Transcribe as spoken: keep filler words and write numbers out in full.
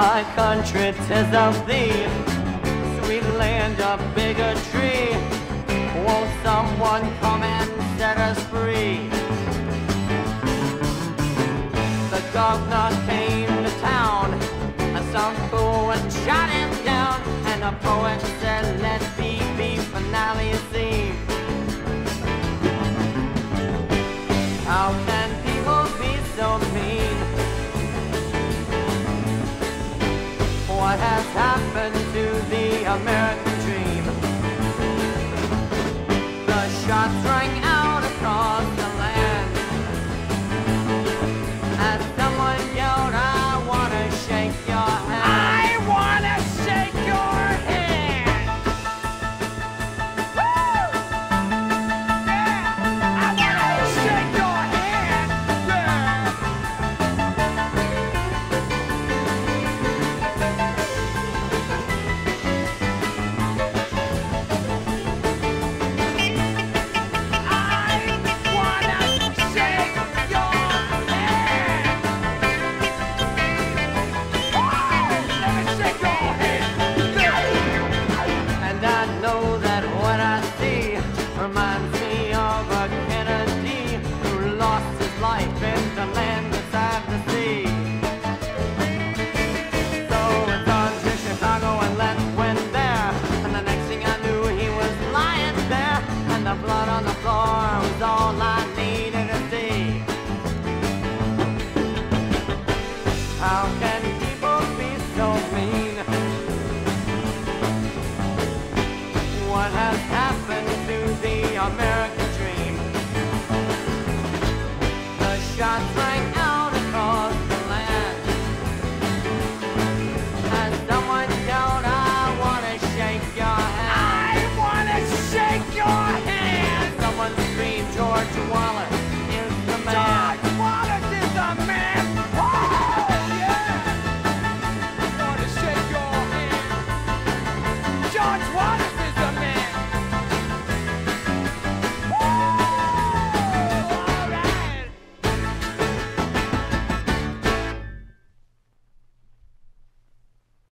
My country, 'tis of thee, sweet land of bigotry. Won't someone come and set us free? The governor came to town, and some fool and shot him down. And a poet said, let be be finale seen. How can people be so mean? What has happened to the American dream? The shots rang out across the land as someone yelled, I wanna shake your hand. I wanna shake your hand. Woo! Yeah! I wanna shake your hand. Yeah! What has happened?